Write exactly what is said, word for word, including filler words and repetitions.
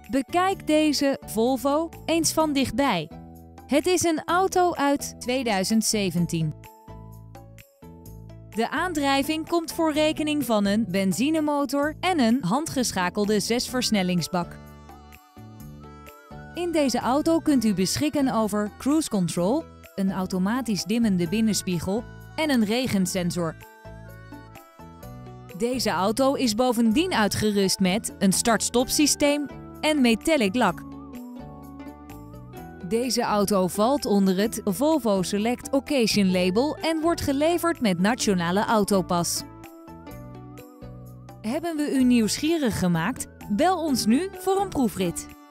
Bekijk deze Volvo eens van dichtbij. Het is een auto uit tweeduizend zeventien. De aandrijving komt voor rekening van een benzinemotor en een handgeschakelde zesversnellingsbak. In deze auto kunt u beschikken over cruise control, een automatisch dimmende binnenspiegel en een regensensor. Deze auto is bovendien uitgerust met een start-stop systeem en metallic lak. Deze auto valt onder het Volvo Select Occasion label en wordt geleverd met Nationale Autopas. Hebben we u nieuwsgierig gemaakt? Bel ons nu voor een proefrit.